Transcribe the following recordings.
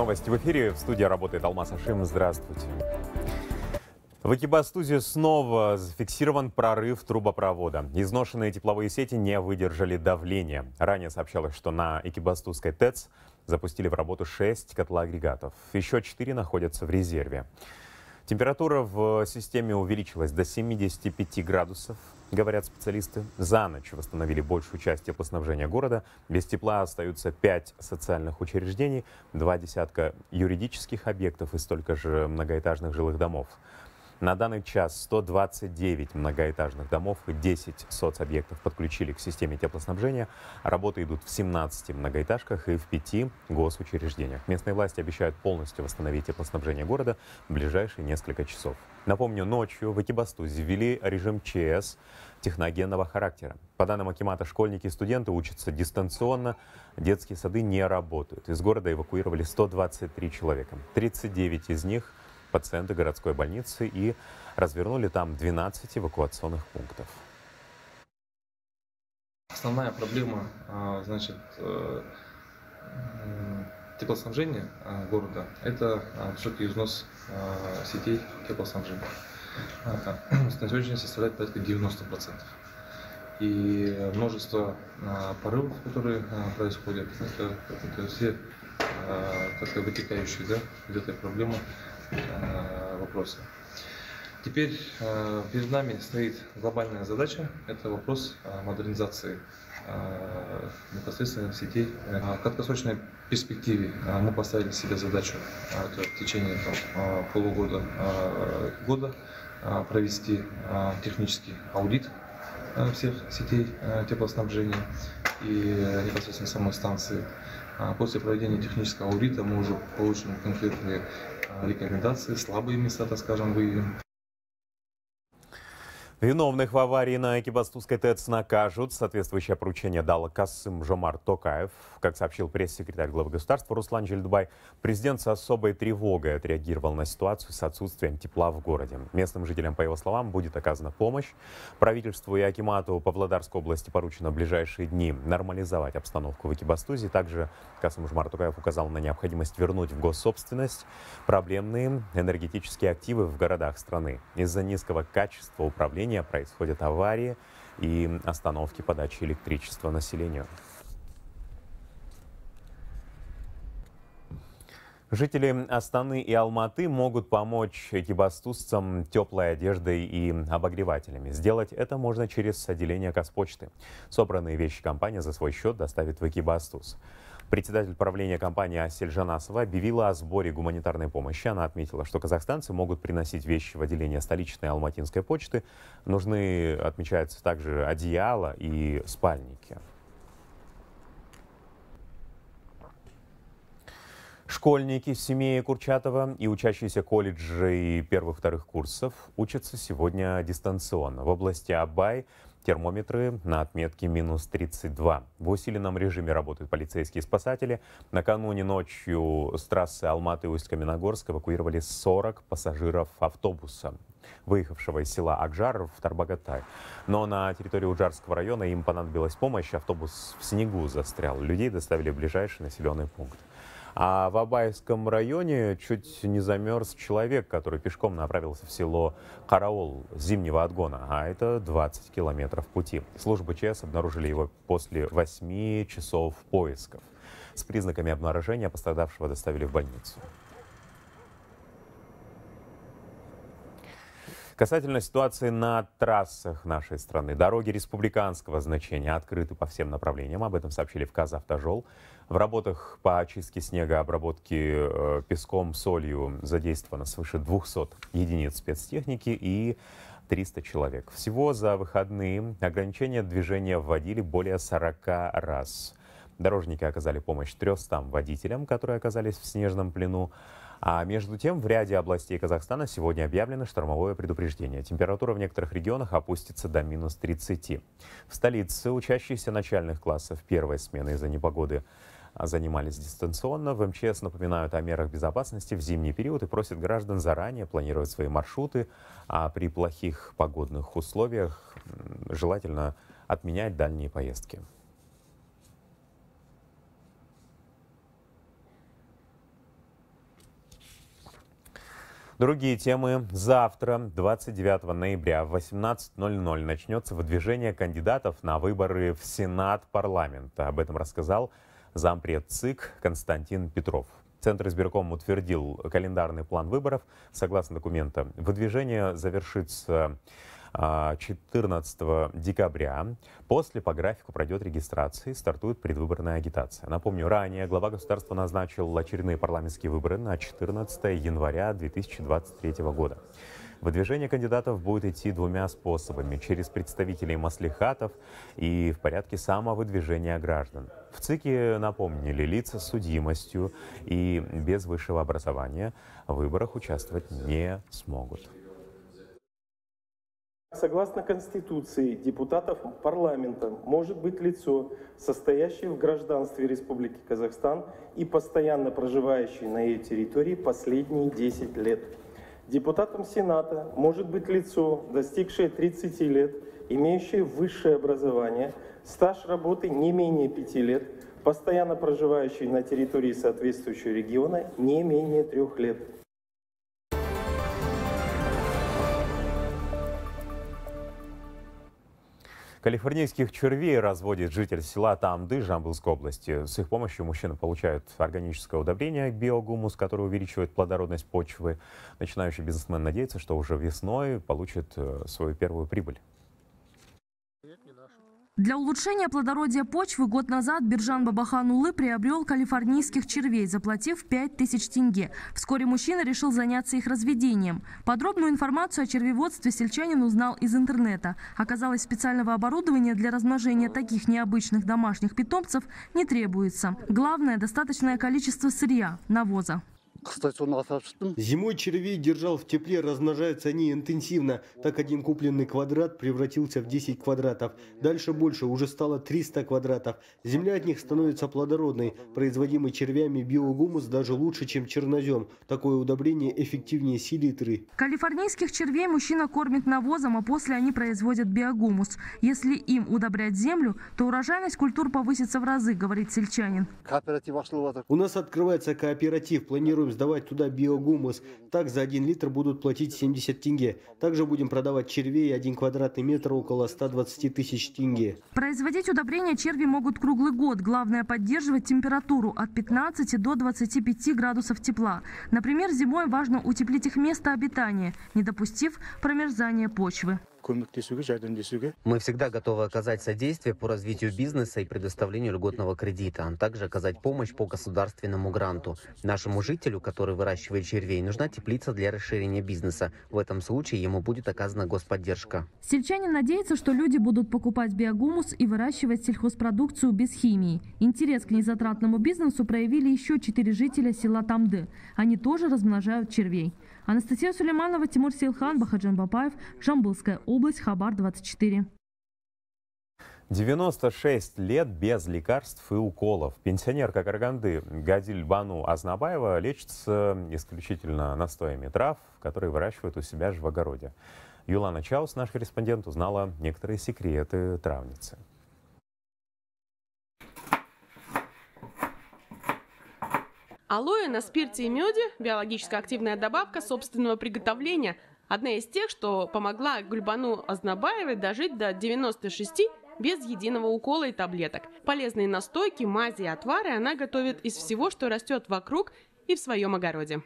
Новости в эфире. В студии работает Алмаз Ашим. Здравствуйте. В Экибастузе снова зафиксирован прорыв трубопровода. Изношенные тепловые сети не выдержали давления. Ранее сообщалось, что на Экибастузской ТЭЦ запустили в работу 6 котлоагрегатов. Еще 4 находятся в резерве. Температура в системе увеличилась до 75 градусов, говорят специалисты. За ночь восстановили большую часть теплоснабжения города. Без тепла остаются 5 социальных учреждений, 2 десятка юридических объектов и столько же многоэтажных жилых домов. На данный час 129 многоэтажных домов и 10 соцобъектов подключили к системе теплоснабжения. Работы идут в 17 многоэтажках и в 5 госучреждениях. Местные власти обещают полностью восстановить теплоснабжение города в ближайшие несколько часов. Напомню, ночью в Экибастузе ввели режим ЧС техногенного характера. По данным акимата, школьники и студенты учатся дистанционно, детские сады не работают. Из города эвакуировали 123 человека. 39 из них – пациенты городской больницы, и развернули там 12 эвакуационных пунктов. Основная проблема, теплоснабжения города – это высокий износ сетей теплоснабжения. На сегодняшний день составляет порядка 90%. И множество порывов, которые происходят, это все вытекающие из этой проблемы вопросы. Теперь перед нами стоит глобальная задача, это вопрос модернизации непосредственно сетей. В краткосрочной перспективе мы поставили себе задачу в течение полугода года провести технический аудит всех сетей теплоснабжения и непосредственно самой станции. После проведения технического аудита мы уже получим конкретные рекомендации, слабые места, так скажем, выявим. Виновных в аварии на Экибастузской ТЭЦ накажут. Соответствующее поручение дал Касым-Жомарт Токаев. Как сообщил пресс-секретарь главы государства Руслан Жильдбай, президент с особой тревогой отреагировал на ситуацию с отсутствием тепла в городе. Местным жителям, по его словам, будет оказана помощь. Правительству и акимату Павлодарской области поручено в ближайшие дни нормализовать обстановку в Экибастузе. Также Касым-Жомарт Токаев указал на необходимость вернуть в госсобственность проблемные энергетические активы в городах страны. Из-за низкого качества управления происходят аварии и остановки подачи электричества населению. Жители Астаны и Алматы могут помочь экибастузцам теплой одеждой и обогревателями. Сделать это можно через отделение Казпочты. Собранные вещи компания за свой счет доставит в Экибастуз. Председатель правления компании Асель Жанасова объявила о сборе гуманитарной помощи. Она отметила, что казахстанцы могут приносить вещи в отделение столичной алматинской почты. Нужны, отмечается, также одеяла и спальники. Школьники семьи Курчатова и учащиеся колледжей первых-вторых курсов учатся сегодня дистанционно. В области Абай термометры на отметке минус 32. В усиленном режиме работают полицейские и спасатели. Накануне ночью с трассы Алматы и Усть-Каменогорск эвакуировали 40 пассажиров автобуса, выехавшего из села Акжар в Тарбагатай. Но на территории Уджарского района им понадобилась помощь. Автобус в снегу застрял. Людей доставили в ближайший населенный пункт. А в Абайском районе чуть не замерз человек, который пешком направился в село Караул с зимнего отгона, а это 20 километров пути. Службы ЧС обнаружили его после 8 часов поисков. С признаками обморожения пострадавшего доставили в больницу. Касательно ситуации на трассах нашей страны. Дороги республиканского значения открыты по всем направлениям. Об этом сообщили в Казавтожол. В работах по очистке снега, обработке песком, солью задействовано свыше 200 единиц спецтехники и 300 человек. Всего за выходные ограничения движения вводили более 40 раз. Дорожники оказали помощь 300 водителям, которые оказались в снежном плену. А между тем, в ряде областей Казахстана сегодня объявлено штормовое предупреждение. Температура в некоторых регионах опустится до минус 30. В столице учащиеся начальных классов первой смены из-за непогоды занимались дистанционно. В МЧС напоминают о мерах безопасности в зимний период и просят граждан заранее планировать свои маршруты. А при плохих погодных условиях желательно отменять дальние поездки. Другие темы. Завтра, 29 ноября в 18:00 начнется выдвижение кандидатов на выборы в Сенат парламента. Об этом рассказал зампред ЦИК Константин Петров. Центр избирком утвердил календарный план выборов. Согласно документам, выдвижение завершится 14 декабря. После по графику пройдет регистрация и стартует предвыборная агитация. Напомню, ранее глава государства назначил очередные парламентские выборы на 14 января 2023 года. Выдвижение кандидатов будет идти двумя способами: через представителей маслихатов и в порядке самовыдвижения граждан. В ЦИКе напомнили, лица с судимостью и без высшего образования в выборах участвовать не смогут. Согласно Конституции, депутатов парламента может быть лицо, состоящее в гражданстве Республики Казахстан и постоянно проживающее на ее территории последние 10 лет. Депутатом Сената может быть лицо, достигшее 30 лет, имеющее высшее образование, стаж работы не менее 5 лет, постоянно проживающий на территории соответствующего региона не менее 3 лет. Калифорнийских червей разводит житель села Тамды Жамбылской области. С их помощью мужчины получают органическое удобрение биогумус, который увеличивает плодородность почвы. Начинающий бизнесмен надеется, что уже весной получит свою первую прибыль. Для улучшения плодородия почвы год назад Биржан Бабахан-Улы приобрел калифорнийских червей, заплатив 5000 тенге. Вскоре мужчина решил заняться их разведением. Подробную информацию о червеводстве сельчанин узнал из интернета. Оказалось, специального оборудования для размножения таких необычных домашних питомцев не требуется. Главное – достаточное количество сырья, навоза. Зимой червей держал в тепле, размножаются они интенсивно. Так один купленный квадрат превратился в 10 квадратов. Дальше больше, уже стало 300 квадратов. Земля от них становится плодородной. Производимый червями биогумус даже лучше, чем чернозем. Такое удобрение эффективнее селитры. Калифорнийских червей мужчина кормит навозом, а после они производят биогумус. Если им удобрять землю, то урожайность культур повысится в разы, говорит сельчанин. У нас открывается кооператив. Планируем сдавать туда биогумус. Так за 1 литр будут платить 70 тенге. Также будем продавать червей 1 квадратный метр около 120 тысяч тенге. Производить удобрения черви могут круглый год. Главное поддерживать температуру от 15 до 25 градусов тепла. Например, зимой важно утеплить их место обитания, не допустив промерзания почвы. Мы всегда готовы оказать содействие по развитию бизнеса и предоставлению льготного кредита, а также оказать помощь по государственному гранту. Нашему жителю, который выращивает червей, нужна теплица для расширения бизнеса. В этом случае ему будет оказана господдержка. Сельчанин надеется, что люди будут покупать биогумус и выращивать сельхозпродукцию без химии. Интерес к незатратному бизнесу проявили еще 4 жителя села Тамды. Они тоже размножают червей. Анастасия Сулейманова, Тимур Сейлхан, Бахаджан Бапаев, Жамбылская область, Хабар 24. 96 лет без лекарств и уколов. Пенсионерка Караганды Гадиль Бану Азнабаева лечится исключительно настоями трав, которые выращивают у себя же в огороде. Юлана Чаус, наш корреспондент, узнала некоторые секреты травницы. Алоэ на спирте и меде – биологически активная добавка собственного приготовления. Одна из тех, что помогла Гульбану Азнабаевой дожить до 96 без единого укола и таблеток. Полезные настойки, мази и отвары она готовит из всего, что растет вокруг и в своем огороде.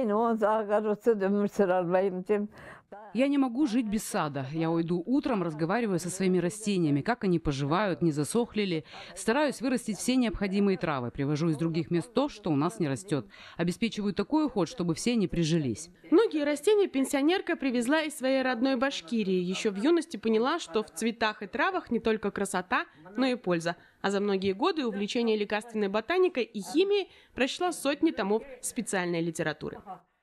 Я не могу жить без сада. Я уйду утром, разговариваю со своими растениями, как они поживают, не засохли ли. Стараюсь вырастить все необходимые травы. Привожу из других мест то, что у нас не растет. Обеспечиваю такой уход, чтобы все не прижились. Многие растения пенсионерка привезла из своей родной Башкирии. Еще в юности поняла, что в цветах и травах не только красота, но и польза. А за многие годы увлечение лекарственной ботаникой и химией прочла сотни томов специальной литературы.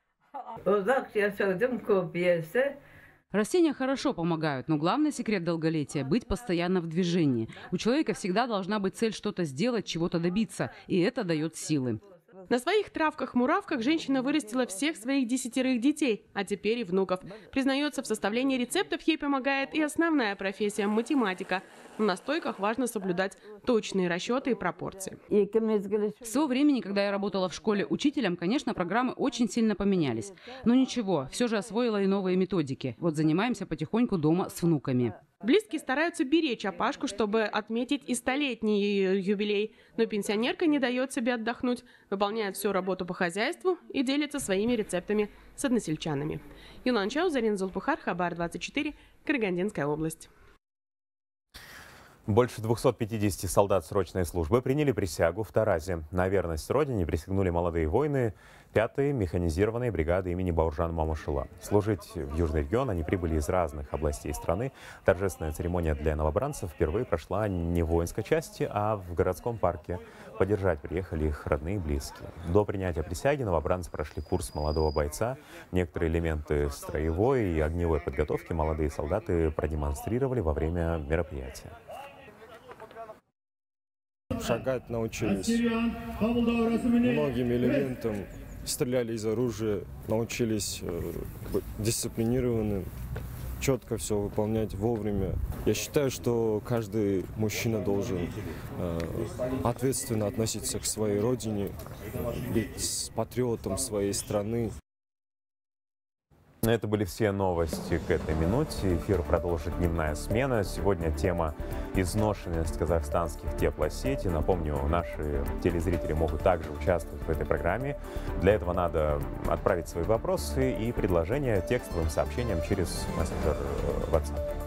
Растения хорошо помогают, но главный секрет долголетия – быть постоянно в движении. У человека всегда должна быть цель что-то сделать, чего-то добиться, и это дает силы. На своих травках-муравках женщина вырастила всех своих 10 детей, а теперь и внуков. Признается, в составлении рецептов ей помогает и основная профессия – математика. На стойках важно соблюдать точные расчеты и пропорции. В свое времени, когда я работала в школе учителем, конечно, программы очень сильно поменялись. Но ничего, все же освоила и новые методики. Вот занимаемся потихоньку дома с внуками. Близкие стараются беречь Апашку, чтобы отметить и 100-летний юбилей. Но пенсионерка не дает себе отдохнуть, выполняет всю работу по хозяйству и делится своими рецептами с односельчанами. Юлан Чау, Зарин Зулпухар, Хабар 24, Карагандинская область. Больше 250 солдат срочной службы приняли присягу в Таразе. На верность родине присягнули молодые воины 5-й механизированной бригады имени Бауржан Мамушыла. Служить в Южный регион они прибыли из разных областей страны. Торжественная церемония для новобранцев впервые прошла не в воинской части, а в городском парке. Поддержать приехали их родные и близкие. До принятия присяги новобранцы прошли курс молодого бойца. Некоторые элементы строевой и огневой подготовки молодые солдаты продемонстрировали во время мероприятия. Шагать научились. Многим элементам стреляли из оружия, научились быть дисциплинированным, четко все выполнять вовремя. Я считаю, что каждый мужчина должен ответственно относиться к своей родине, быть патриотом своей страны. Это были все новости к этой минуте. Эфир продолжит дневная смена. Сегодня тема изношенность казахстанских теплосетей. Напомню, наши телезрители могут также участвовать в этой программе. Для этого надо отправить свои вопросы и предложения текстовым сообщением через мессенджер WhatsApp.